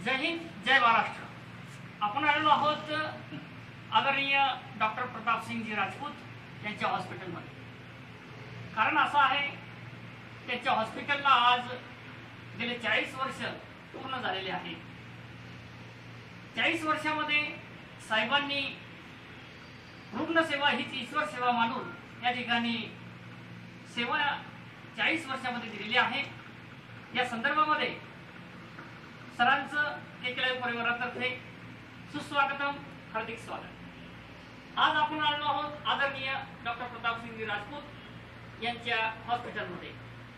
जय हिंद, जय महाराष्ट्र. आपण आलेलो आहोत आदरणीय डॉक्टर प्रतापसिंगजी राजपूत यांच्या हॉस्पिटलमध्ये. कारण असं आहे, त्यांच्या हॉस्पिटलला आज गेले 40 वर्ष पूर्ण झालेले आहेत. 40 वर्षामध्ये साहेबांनी रुग्णसेवा हीच ईश्वर सेवा मानून या ठिकाणी सेवा 40 वर्षामध्ये दिलेली आहे. या संदर्भामध्ये सरांचं एकलव्य परिवारातर्फे सुस्वागतम, हार्दिक स्वागत. आज आपण आलो आहोत आदरणीय डॉक्टर प्रतापसिंगजी राजपूत यांच्या हॉस्पिटलमध्ये.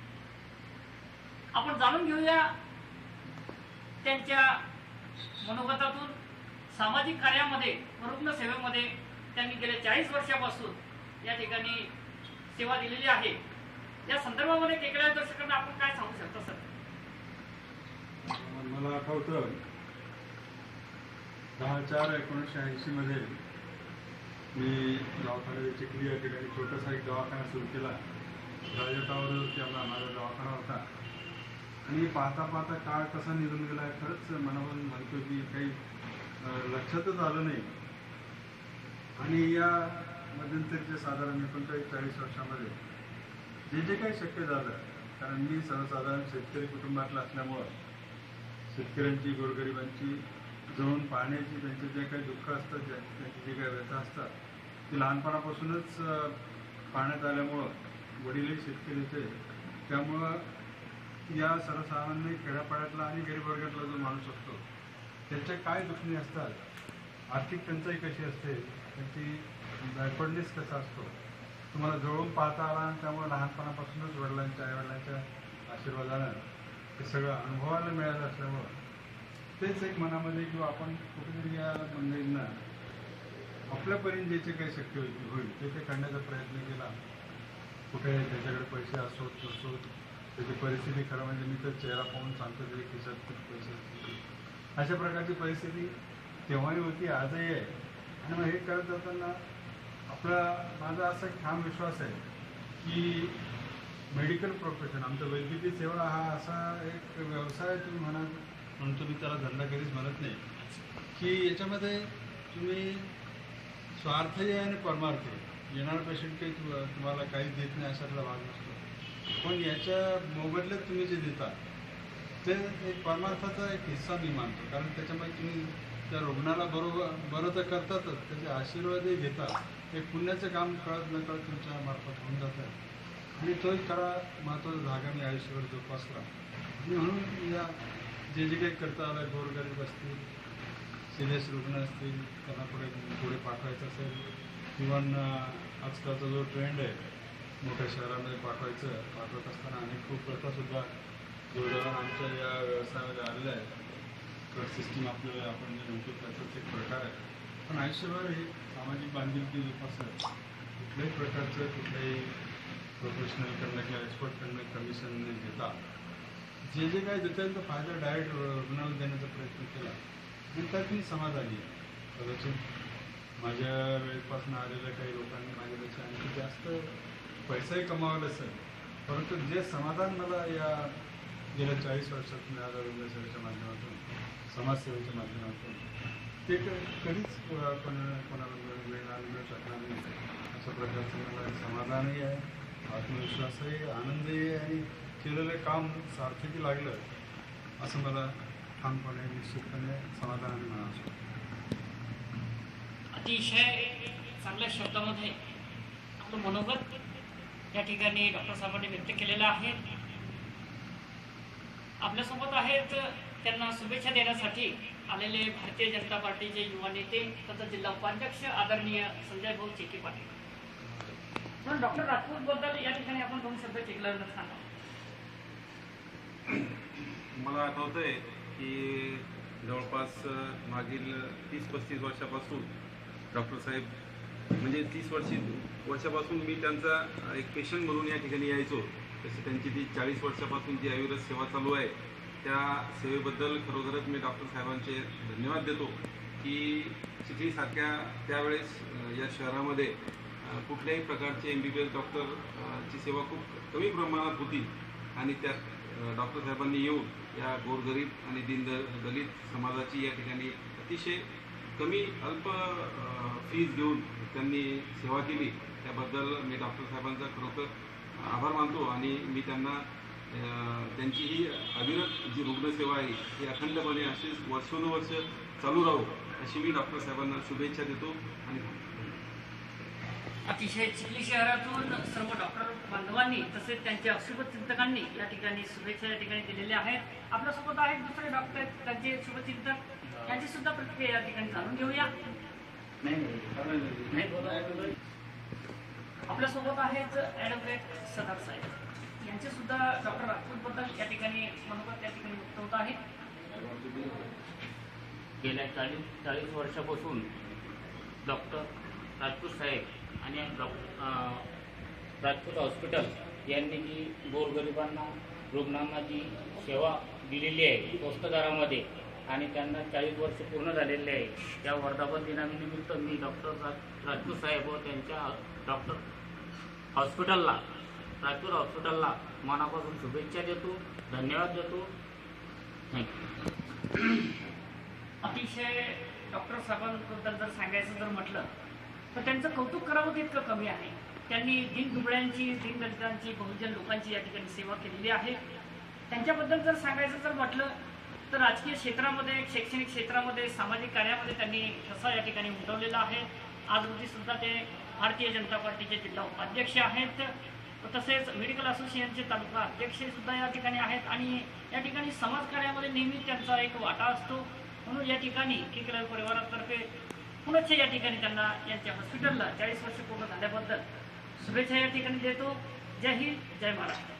आपण जाणून घेऊया त्यांच्या मनोगतातून सामाजिक कार्यामध्ये रुग्णसेवेमध्ये त्यांनी गेल्या 40 वर्षापासून या ठिकाणी सेवा दिलेली आहे. या संदर्भामध्ये केकड्या दर्शकांना आपण काय सांगू शकता सर? मला आठवतं 10/4/1980 मध्ये मी दवाखान्यात चिखली या ठिकाणी छोटासा एक दवाखाना सुरू केला. राजा टावरवरती माझा दवाखाना होता आणि पाहता पाहता काळ कसा निघून गेला खरंच मनावरून म्हणतो की काही लक्षातच आलं नाही. आणि या मध्यंतरीचे साधारण 39-40 वर्षामध्ये जे काही शक्य झालं, कारण मी सर्वसाधारण शेतकरी कुटुंबातला असल्यामुळं शेतकऱ्यांची गोरगरिबांची जवळून पाहण्याची, त्यांचे जे काही दुःख असतात, त्यांची जे काही व्यथा असतात ती लहानपणापासूनच पाहण्यात आल्यामुळं वडीलही शेतकरी होते. त्यामुळं या सर्वसामान्य खेड्यापाड्यातला आणि गरीब वर्गातला जो माणूस असतो त्यांच्या काय दुखणी असतात, आर्थिक टंचाई कशी असते, त्यांची बॅकवर्डनेस कसा असतो तुम्हाला जवळून पाहता आला. आणि त्यामुळे लहानपणापासूनच वडिलांच्या आईवडिलांच्या आशीर्वादानं ते सगळं अनुभवायला मिळालं असल्यामुळं तेच एक मनामध्ये किंवा आपण कुठेतरी या मंडळींना आपल्यापर्यंत जे काही शक्य होईल ते करण्याचा प्रयत्न केला. कुठे त्याच्याकडे पैसे असोत नसोत, त्याची परिस्थिती खरं म्हणजे मी तर चेहरा पाहून सांगतो तरी खिशात खूप पैसे असतील, अशा प्रकारची परिस्थिती तेव्हाही होती, आजही आहे. आणि मग हे करत जाताना माझा असा ठाम विश्वास आहे की मेडिकल प्रोफेशन, आमचं वैद्यकीय सेवा हा असा एक व्यवसाय तुम्ही म्हणून तुम्ही त्याला धंदा कधीच म्हणत नाही की याच्यामध्ये तुम्ही स्वार्थही आणि परमार्थी येणारा पेशंट काही तुम्हाला काहीच देत नाही अशातला भाग नसतो. पण याच्या मोबदल्यात तुम्ही जे देता ते एक परमार्थाचा एक हिस्सा मी मानतो. कारण त्याच्यामध्ये तुम्ही त्या रुग्णाला बरं तर करतातच, त्याचे आशीर्वादही घेता. एक पुण्याचं काम कळत न कळत तुमच्या मार्फत होऊन जातं आणि तोच खरा महत्त्वाचा धागा मी आयुष्यभर जोपासला. आणि म्हणून या जे काही करता आलं, गोरगरीब असतील, सिरियस रुग्ण असतील, त्यांना पुढे पाठवायचं असेल, इव्हन आजकालचा जो ट्रेंड आहे मोठ्या शहरामध्ये पाठवत असताना अनेक खूप प्रथासुद्धा जोडून आमच्या या व्यवसायामध्ये आलेल्या आहेत. तर सिस्टीम आपल्याला आपण जे म्हणतो त्याचाच एक प्रकार आहे. पण आयुष्यभर हे सामाजिक बांधिलकी जोपासत कुठल्याही प्रकारचं कुठल्याही प्रोफेशनलकडनं किंवा एक्सपर्टकडनं कमिशन न घेता जे काही देता येईल तो फायदा डायरेक्ट रुग्णाला देण्याचा प्रयत्न केला. आणि त्यात मी समाधानी आहे. कदाचित माझ्या वेळेपासून आलेल्या काही लोकांनी माझ्यापेक्षा आणखी जास्त पैसाही कमावला असेल, परंतु जे समाधान मला या गेल्या 40 वर्षात मिळालं रुग्णसेवेच्या माध्यमातून, समाजसेवेच्या माध्यमातून, ते कधीच कोणाला मिळू शकणार नाही. अशा प्रकारचं मला समाधानही आहे, आत्मविश्वासही, आनंदही आहे आणि केलेलं काम सार्थकी लागलं असं मला ठामपणे निश्चितपणे समाधानाने म्हणावं शकतो. अतिशय चांगल्या शब्दामध्ये आपलं मनोगत या ठिकाणी डॉक्टर साहेबांनी व्यक्त केलेलं आहे. आपल्यासोबत आहेत त्यांना शुभेच्छा देण्यासाठी आलेले भारतीय जनता पार्टीचे युवा नेते तथा जिल्हा उपाध्यक्ष आदरणीय संजय भाऊ चेकी पाटील. पण डॉक्टर राजपूत बद्दल या ठिकाणी आपण 2 शब्द टिकल्यावर सांगा. मला आठवतंय की जवळपास मागील 30-35 वर्षापासून डॉक्टर साहेब म्हणजे 30 वर्षापासून मी त्यांचा एक पेशंट म्हणून या ठिकाणी यायचो. तशी त्यांची ती 40 वर्षापासून जी अविरत सेवा चालू आहे त्या सेवेबद्दल खरोखरच मी डॉक्टर साहेबांचे धन्यवाद देतो की चिखलीसारख्या त्यावेळेस या शहरामध्ये कुठल्याही प्रकारचे MBBS डॉक्टरची सेवा खूप कमी प्रमाणात होती आणि त्यात डॉक्टर साहेबांनी येऊन या गोरगरीब आणि दलित समाजाची या ठिकाणी अतिशय कमी अल्प फीज घेऊन त्यांनी सेवा केली. त्याबद्दल मी डॉक्टर साहेबांचा खरोखर आभार मानतो आणि मी त्यांना त्यांची ही अविरत जी रुग्णसेवा आहे ही अखंडपणे अशीच वर्षोनुवर्ष चालू राहू अशी मी डॉक्टर साहेबांना शुभेच्छा देतो. आणि अतिशय चिखली शहरातून सर्व डॉक्टर बांधवांनी तसेच त्यांच्या शुभचिंतकांनी या ठिकाणी शुभेच्छा या ठिकाणी दिलेल्या आहेत. आपल्यासोबत आहेत दुसरे डॉक्टर त्यांचे शुभचिंतक यांची सुद्धा प्रतिक्रिया या ठिकाणी जाणून घेऊया. आपल्यासोबत आहेत ॲडव्होकेट सदार साहेब यांचे सुद्धा डॉक्टर राजपूतबद्दल या ठिकाणी मनोगत या ठिकाणी व्यक्त होत आहे. गेल्या 40 वर्षापासून डॉक्टर राजपूत साहेब आणि राजपूत हॉस्पिटल यांनी जी गोरगरिबांना रुग्णांना जी सेवा दिलेली आहे स्वस्त दरामध्ये आणि त्यांना 40 वर्ष पूर्ण झालेले आहे, त्या वर्धापन दिनानिमित्त मी डॉक्टर राजपूत साहेब व त्यांच्या डॉक्टर हॉस्पिटलला राजपूत हॉस्पिटलला मनापासून शुभेच्छा देतो, धन्यवाद देतो. थँक्यू. अतिशय डॉक्टर साहेबांबद्दल जर सांगायचं जर म्हटलं तर त्यांचं कौतुक करावं तितकं कमी आहे. त्यांनी दीनदुबळ्यांची, दीनदलितांची, बहुजन लोकांची या ठिकाणी सेवा केलेली आहे. त्यांच्याबद्दल जर सांगायचं जर म्हटलं तर राजकीय क्षेत्रामध्ये, शैक्षणिक क्षेत्रामध्ये, सामाजिक कार्यामध्ये त्यांनी ठसा या ठिकाणी उमटवलेला आहे. आज रोजी सुद्धा ते भारतीय जनता पार्टीचे जिल्हा उपाध्यक्ष आहेत. तसेच मेडिकल असोसिएशनचे तालुका अध्यक्ष सुद्धा या ठिकाणी आहेत आणि या ठिकाणी समाजकार्यामध्ये नेहमी त्यांचा एक वाटा असतो. म्हणून या ठिकाणी केकरावी परिवारातर्फे पुनश्च या ठिकाणी त्यांना यांच्या हॉस्पिटलला 40 वर्ष पूर्ण झाल्याबद्दल शुभेच्छा या ठिकाणी देतो. जय हिंद, जय महाराष्ट्र.